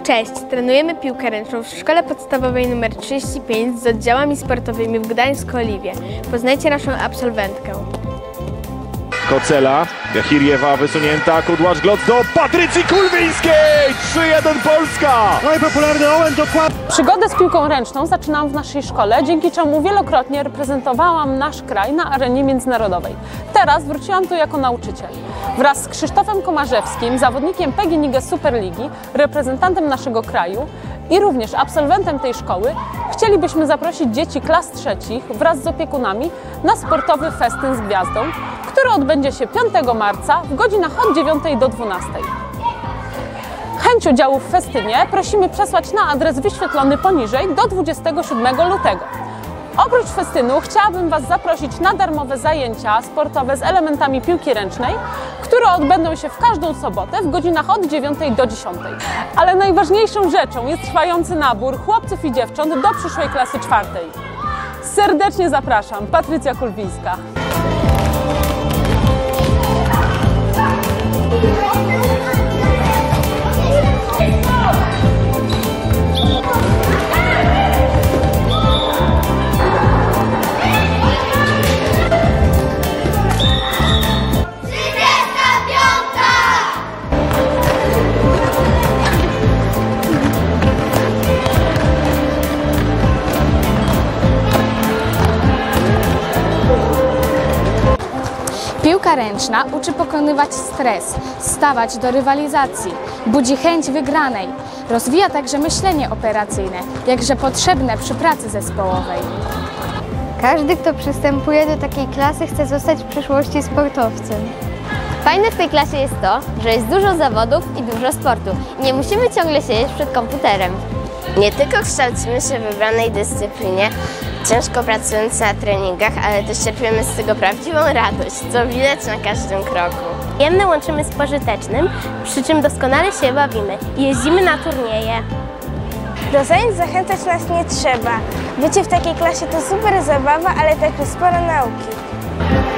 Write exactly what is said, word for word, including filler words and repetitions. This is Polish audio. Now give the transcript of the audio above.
Cześć, trenujemy piłkę ręczną w szkole podstawowej nr trzydzieści pięć z oddziałami sportowymi w Gdańsku-Oliwie. Poznajcie naszą absolwentkę. Kocela, Jachiriewa wysunięta, Kudłacz Gloc do Patrycji Kulwińskiej! trzy jeden Polska! No i popularny Owen dokładnie. Przygodę z piłką ręczną zaczynałam w naszej szkole, dzięki czemu wielokrotnie reprezentowałam nasz kraj na arenie międzynarodowej. Teraz wróciłam tu jako nauczyciel. Wraz z Krzysztofem Komarzewskim, zawodnikiem P G N I G Superligi, reprezentantem naszego kraju i również absolwentem tej szkoły, chcielibyśmy zaprosić dzieci klas trzecich wraz z opiekunami na sportowy festyn z gwiazdą, który odbędzie się piątego marca w godzinach od dziewiątej do dwunastej. Chęć udziału w festynie prosimy przesłać na adres wyświetlony poniżej do dwudziestego siódmego lutego. Oprócz festynu chciałabym Was zaprosić na darmowe zajęcia sportowe z elementami piłki ręcznej, które odbędą się w każdą sobotę w godzinach od dziewiątej do dziesiątej. Ale najważniejszą rzeczą jest trwający nabór chłopców i dziewcząt do przyszłej klasy czwartej. Serdecznie zapraszam, Patrycja Kulwińska. Piłka ręczna uczy pokonywać stres, stawać do rywalizacji, budzi chęć wygranej, rozwija także myślenie operacyjne, jakże potrzebne przy pracy zespołowej. Każdy, kto przystępuje do takiej klasy, chce zostać w przyszłości sportowcem. Fajne w tej klasie jest to, że jest dużo zawodów i dużo sportu. Nie musimy ciągle siedzieć przed komputerem. Nie tylko kształcimy się w wybranej dyscyplinie, ciężko pracując na treningach, ale też czerpiemy z tego prawdziwą radość, co widać na każdym kroku. Przyjemne łączymy z pożytecznym, przy czym doskonale się bawimy. Jeździmy na turnieje. Do zajęć zachęcać nas nie trzeba. Bycie w takiej klasie to super zabawa, ale także sporo nauki.